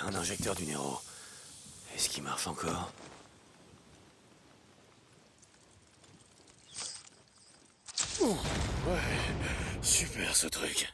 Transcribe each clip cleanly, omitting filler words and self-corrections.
Un injecteur du Nero. Est-ce qu'il marche encore? Ouais, super ce truc.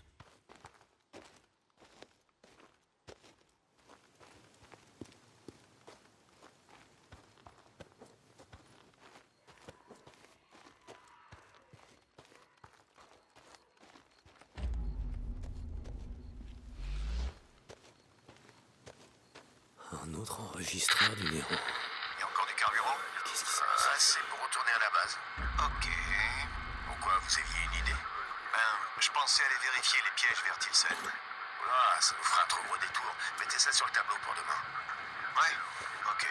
Un autre enregistreur du Nero. Il y a encore du carburant? Qu'est-ce qui se passe? C'est pour retourner à la base. Ok. Pourquoi vous aviez une idée? Je pensais aller vérifier les pièges vers Tilsen. Oula, ça nous fera un trop gros détour. Mettez ça sur le tableau pour demain. Ouais, ok.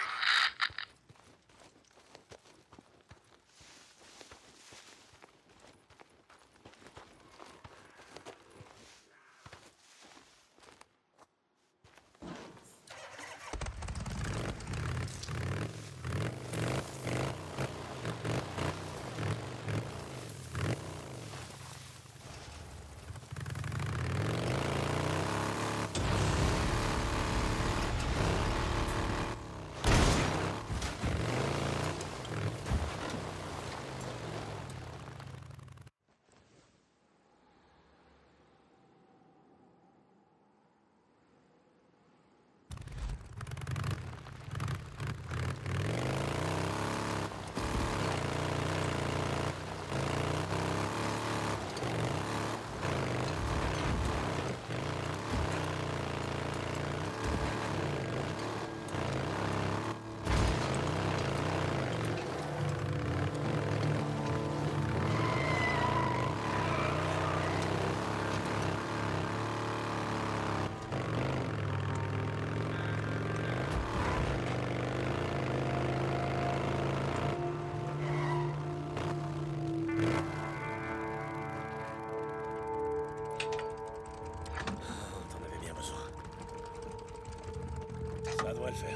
T'en avais bien besoin. Ça doit le faire.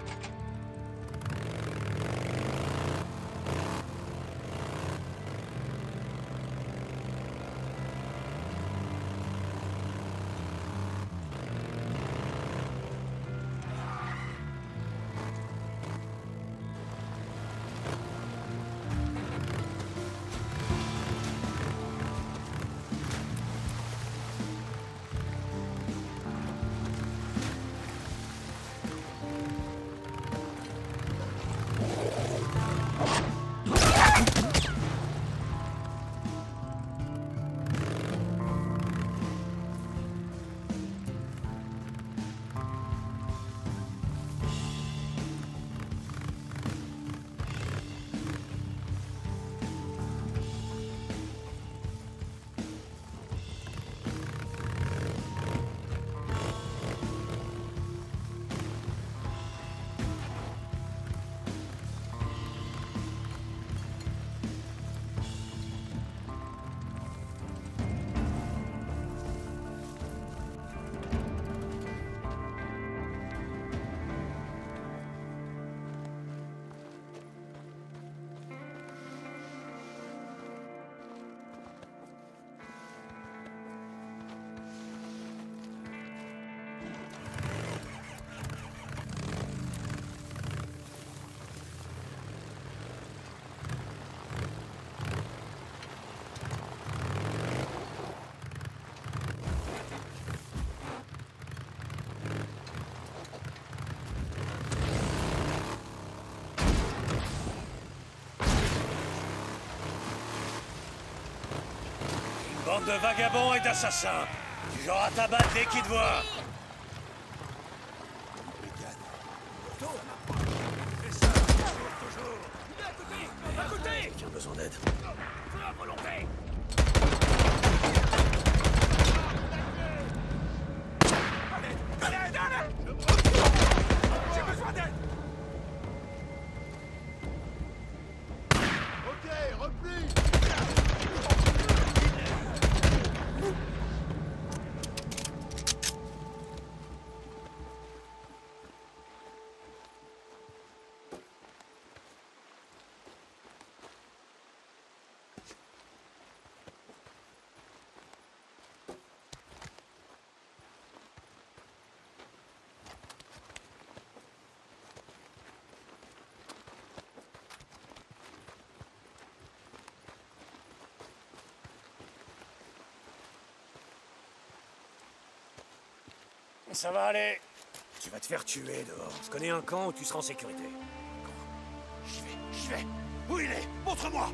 Bande de vagabonds et d'assassins. Du genre à t'abattre dès qu'ils te voient. Quelqu'un a besoin d'aide. J'ai besoin d'aide! Ok, replie! Ça va aller. Tu vas te faire tuer dehors. Je connais un camp où tu seras en sécurité. J'y vais. Où il est? Montre-moi.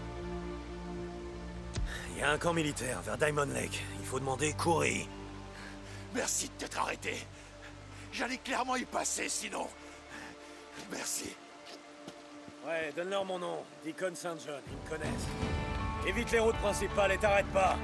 Il y a un camp militaire vers Diamond Lake. Il faut demander Kouri. Merci de t'être arrêté. J'allais clairement y passer sinon. Merci. Ouais, donne-leur mon nom. Deacon St. John, ils me connaissent. Évite les routes principales et t'arrête pas.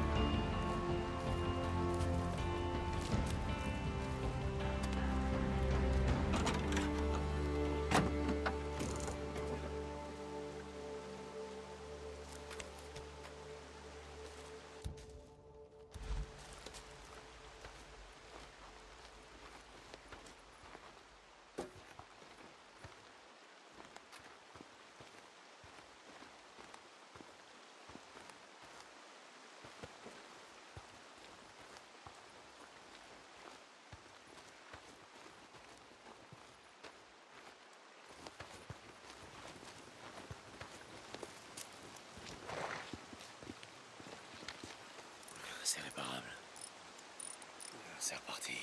C'est réparable. C'est reparti.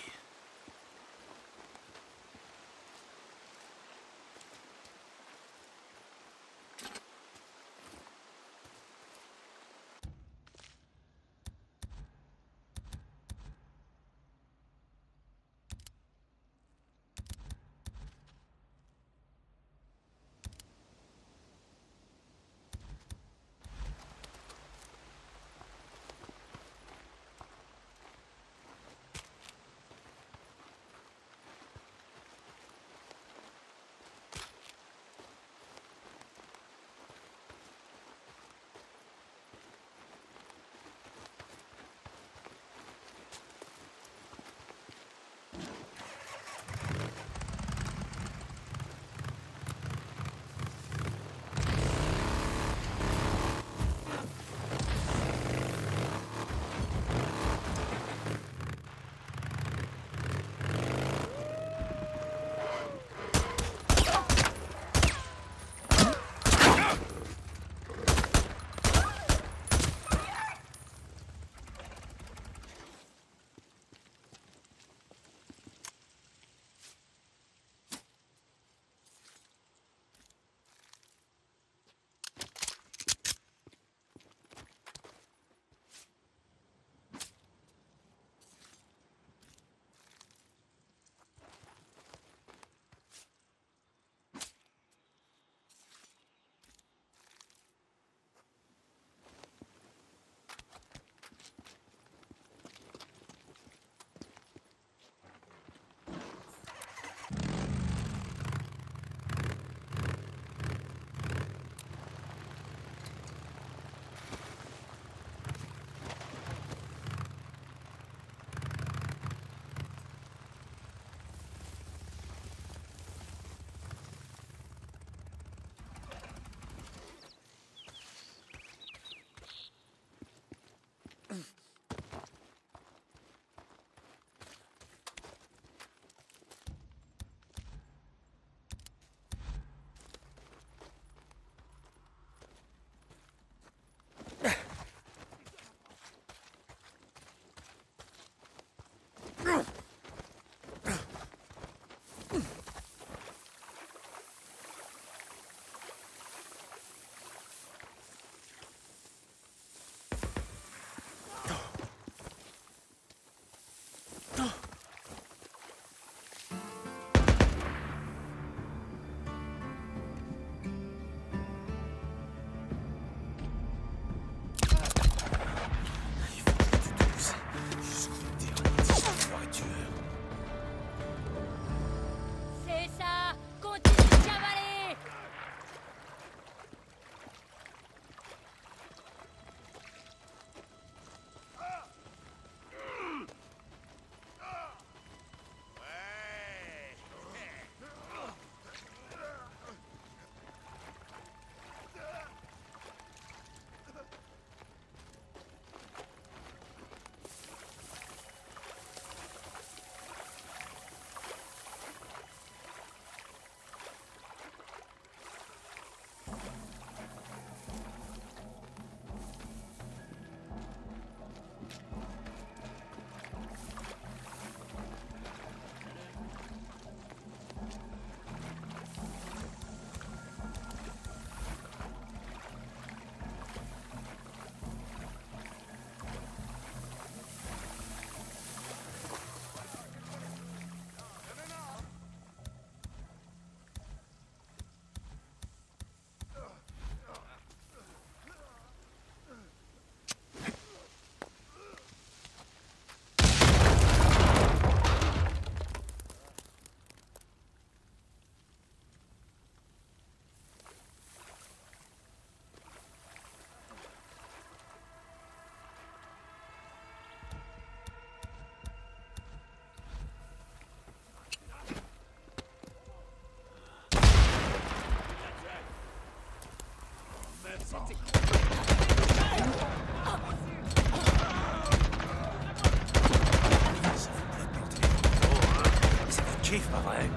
Ça vous plaît de planter. Oh, c'est votre kiff, pas vrai?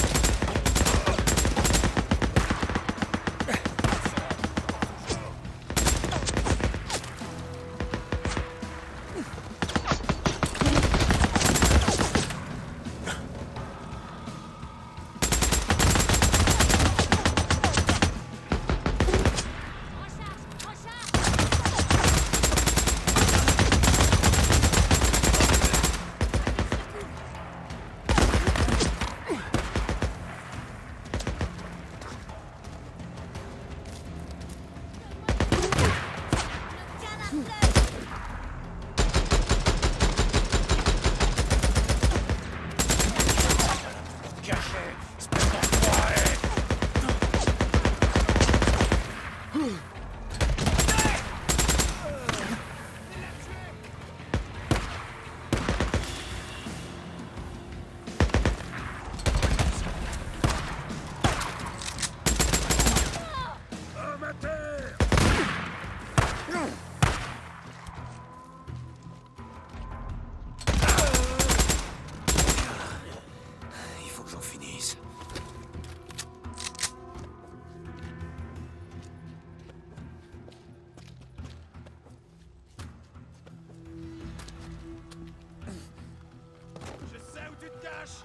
Il faut que j'en finisse. Je sais où tu te caches.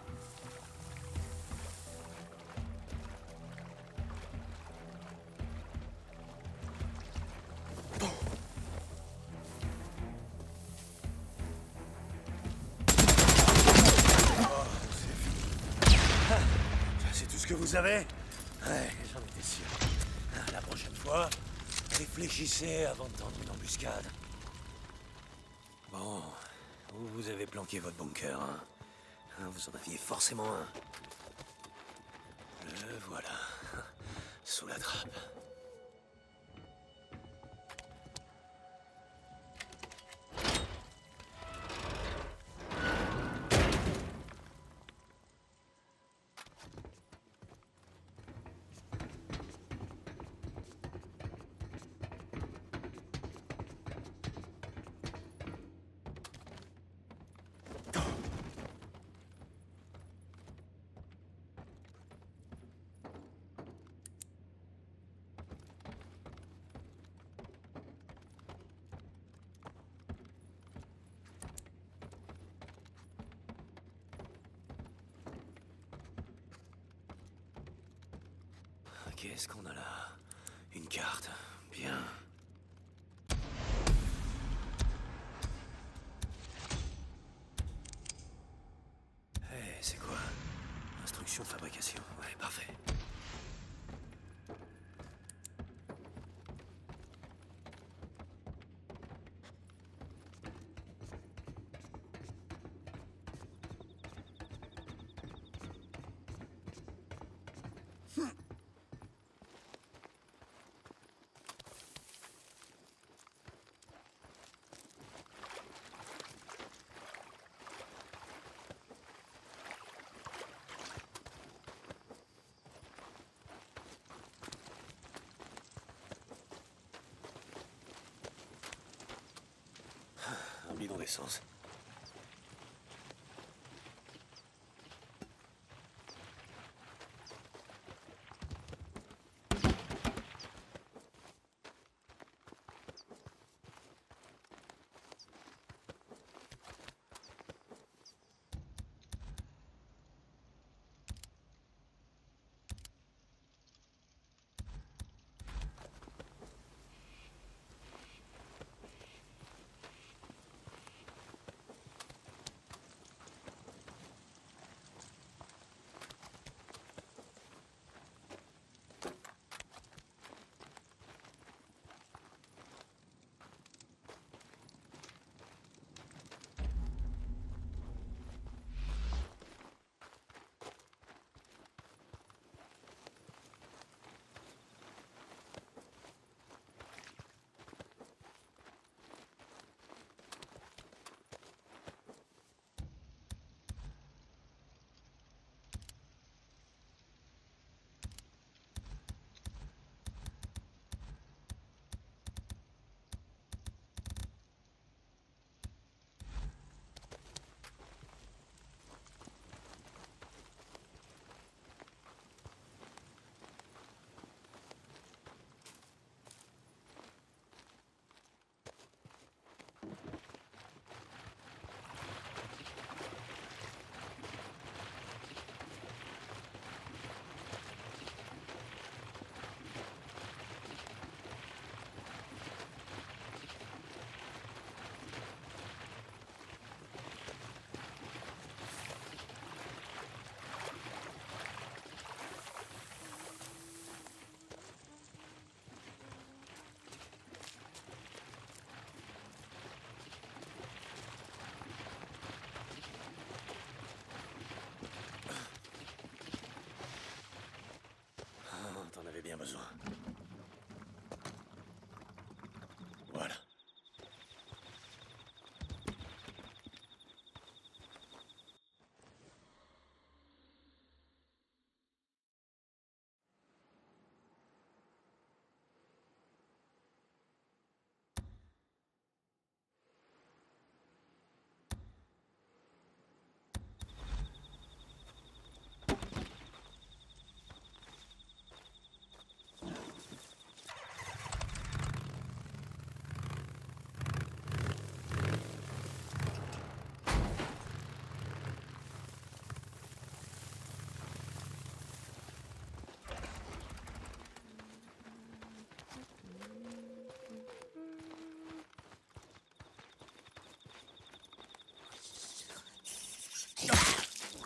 C'est tout ce que vous avez? Ouais, j'en étais sûr. La prochaine fois, réfléchissez avant de tendre une embuscade. Bon, vous avez planqué votre bunker, hein? Vous en aviez forcément un. Le voilà, sous la trappe. Qu'est-ce qu'on a là? Une carte. Bien. C'est quoi? Instruction de fabrication. Ouais, parfait. Un bidon d'essence.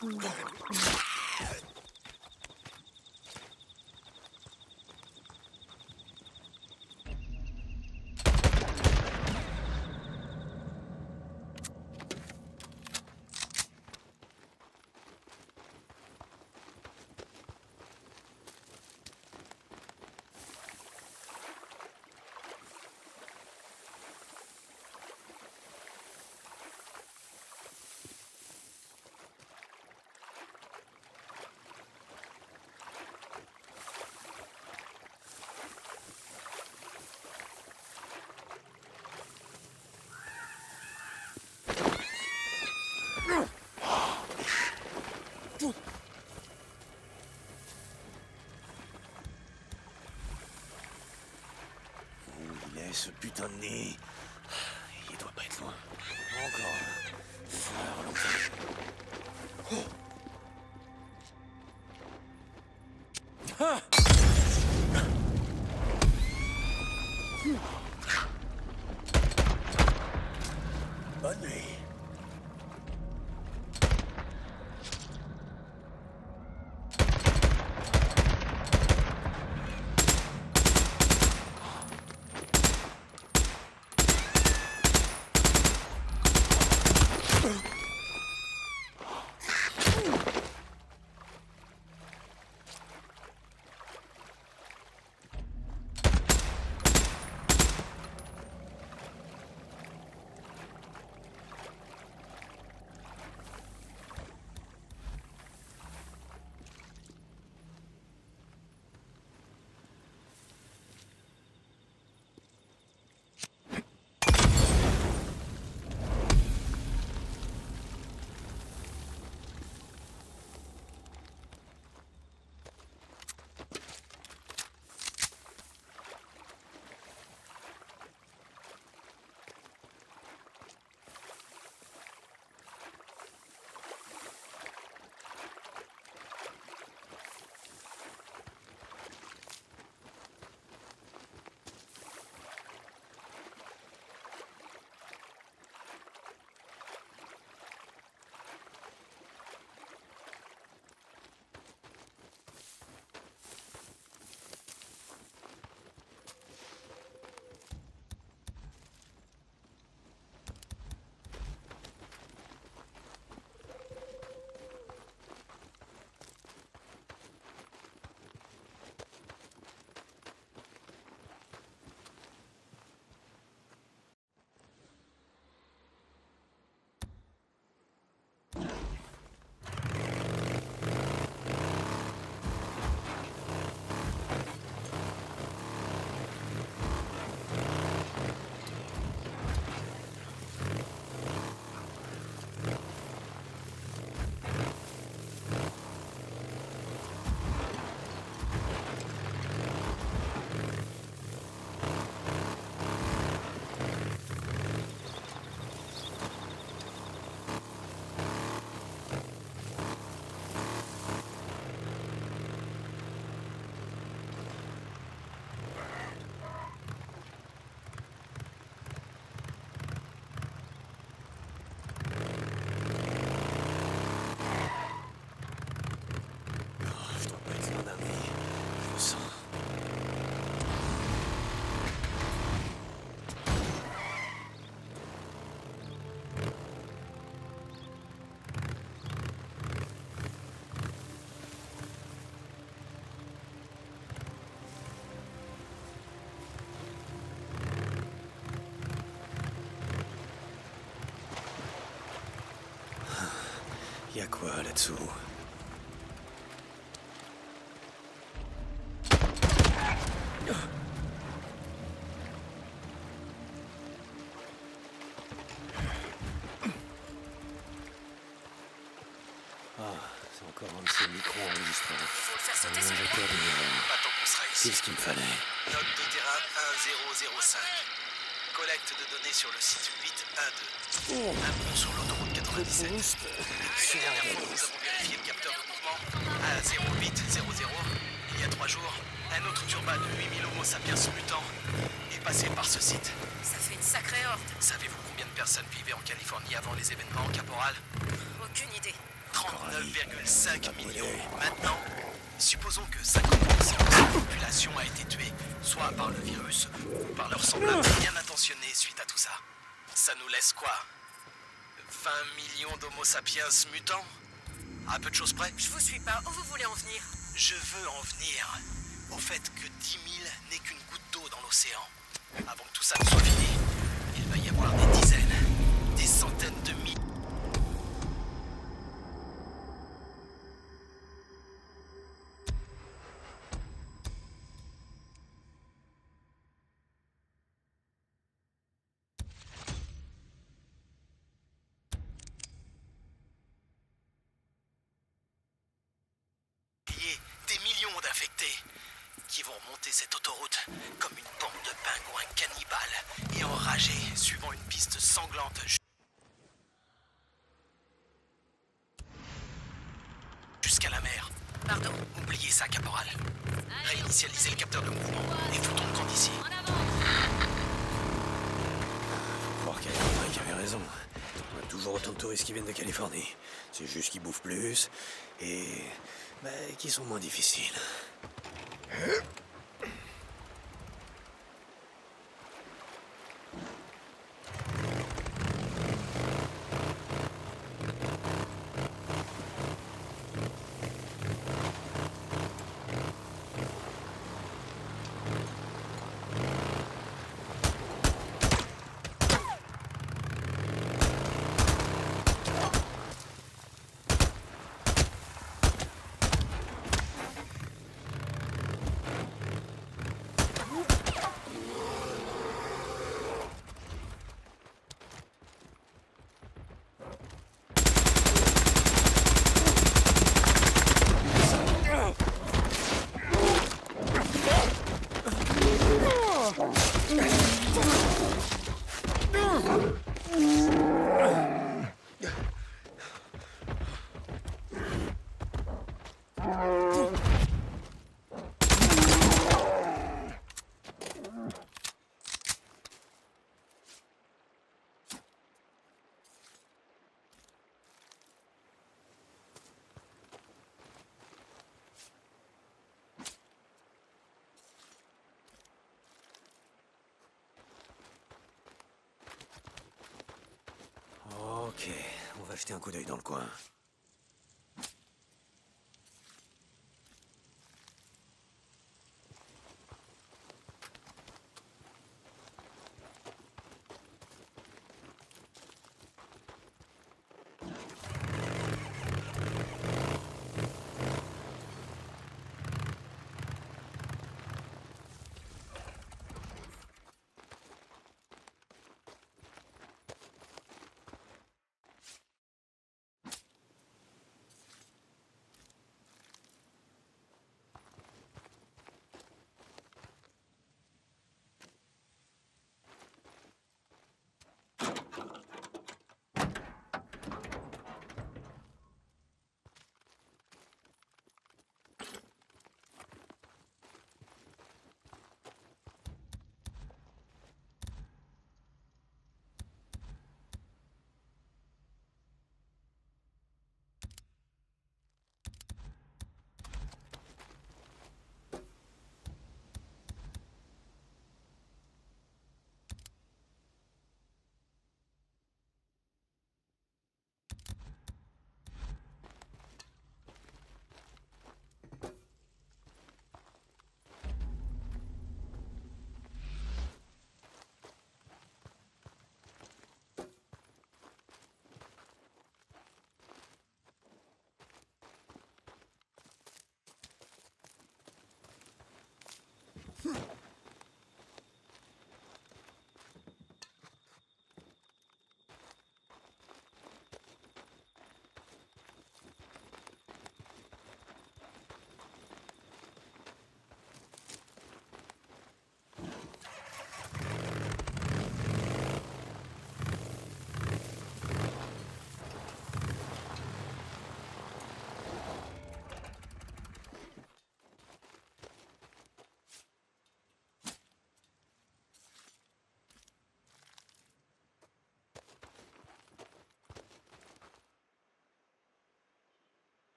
Ce putain de nid. Il doit pas être loin. Encore un. Fleur longtemps. Oh. Ah. Bonne nuit. Y'a quoi là-dessous? Ah, c'est encore un de ces micro-enregistreurs. Faut le faire sauter, Un c'est injecteur de neurones. pas tant qu'on sera ici. C'est ce qu'il me fallait. Note de terrain 1005. Collecte de données sur le site 812. Un pont sur l'autoroute 97. Depuis la dernière fois, nous avons vérifié le capteur de mouvement à 0800. Il y a 3 jours, un autre turba de 8000 Homo sapiens mutants est passé par ce site. Ça fait une sacrée horde. Savez-vous combien de personnes vivaient en Californie avant les événements, caporal? Aucune idée. 39,5 millions. Maintenant, supposons que 50% de la population a été tuée, soit par le virus ou par leurs semblables bien intentionnés suite à tout ça. Ça nous laisse quoi? 20 millions d'Homo sapiens mutants? À peu de choses près? Je vous suis pas. Où vous voulez en venir? Je veux en venir au fait que 10 000 n'est qu'une goutte d'eau dans l'océan. Avant que tout ça ne soit fini, il va y avoir des dizaines, des centaines de milliers. Des millions d'infectés qui vont remonter cette autoroute comme une bande de pingouins cannibales et enragés suivant une piste sanglante jusqu'à la mer. Pardon? Oubliez ça, caporal. Réinitialisez le capteur de mouvement et foutons le camp d'ici. En avant! Faut croire qu'il y a un mec qui avait raison. On a toujours autant de touristes qui viennent de Californie. C'est juste qu'ils bouffent plus et qui sont moins difficiles. Ok, on va jeter un coup d'œil dans le coin.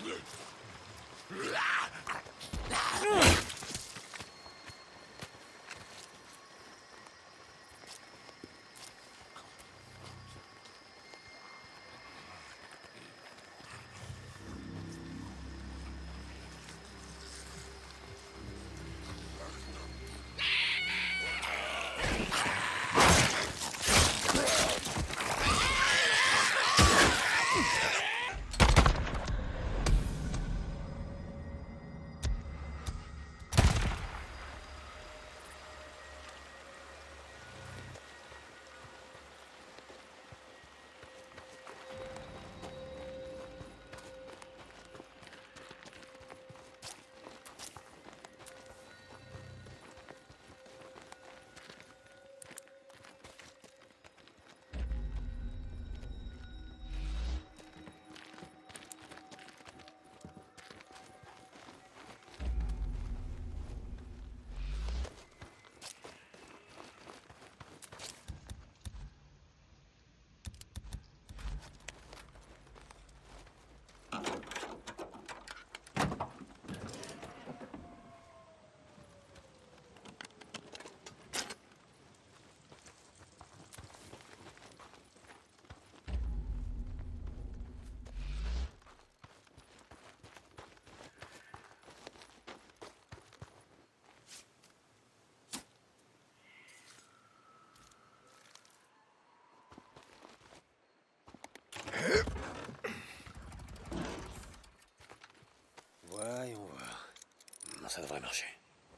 Voyons voir. Ça devrait marcher.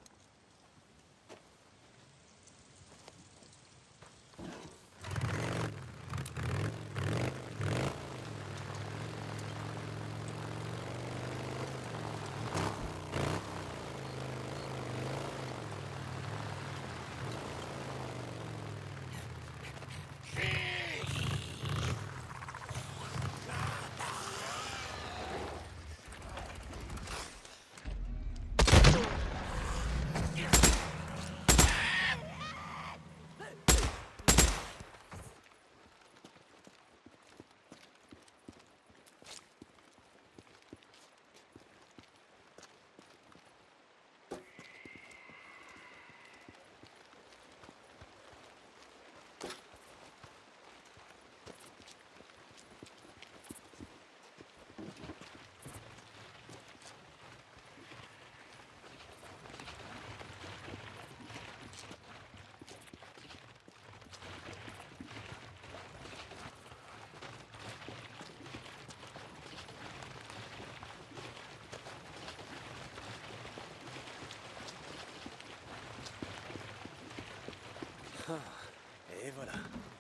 Et voilà.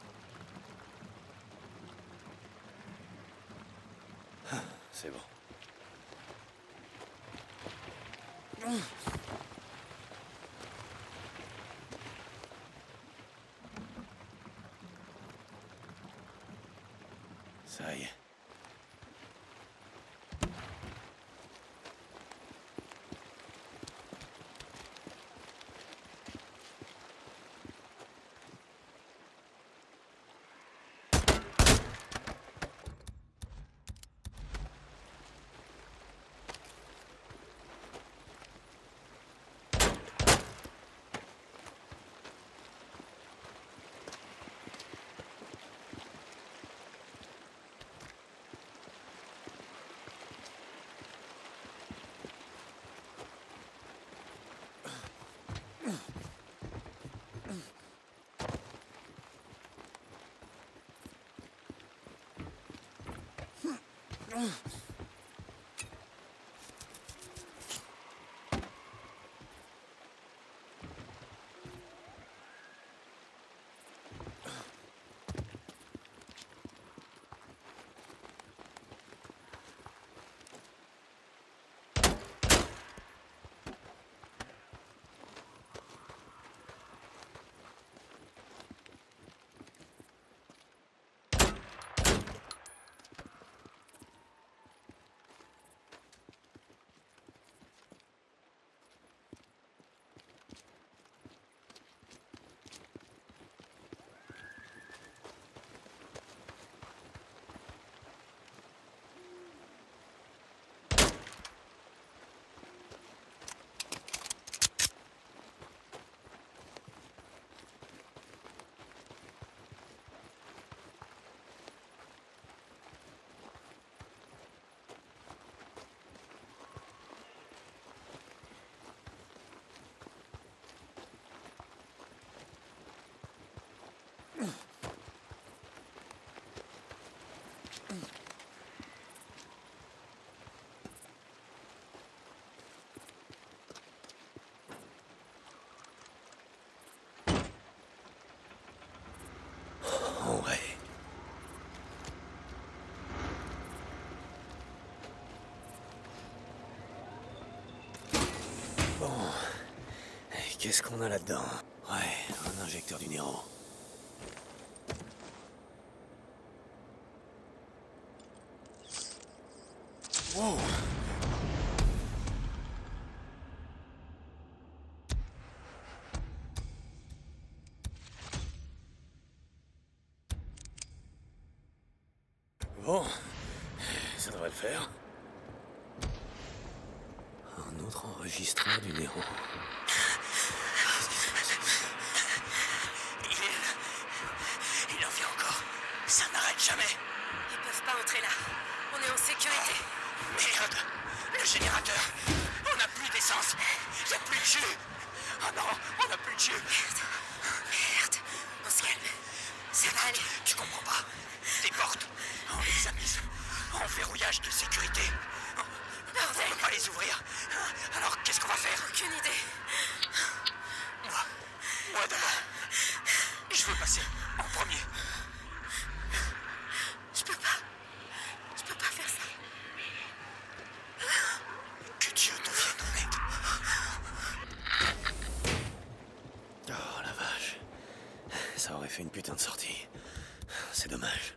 C'est bon. Ça y est. qu'est-ce qu'on a là-dedans? Ouais, un injecteur du Nero. Wow! Bon, ça devrait le faire. Un autre enregistreur du Nero. Il en vient encore. Ça n'arrête jamais. Ils peuvent pas entrer là. On est en sécurité. Merde. Le générateur. On n'a plus d'essence. Il n'y a plus de jus. Ah non, on n'a plus de jus. Merde. On se calme. Ça va aller. Tu comprends pas? Des portes. On les a mises en verrouillage de sécurité. On ne peut pas les ouvrir. Alors qu'est-ce qu'on va faire? Aucune idée. Moi d'abord. Je veux passer en premier. Je peux pas. Je peux pas faire ça. Que Dieu nous vienne en aide. Oh la vache. Ça aurait fait une putain de sortie. C'est dommage.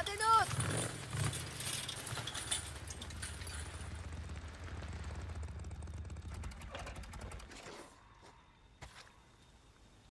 des nôtres!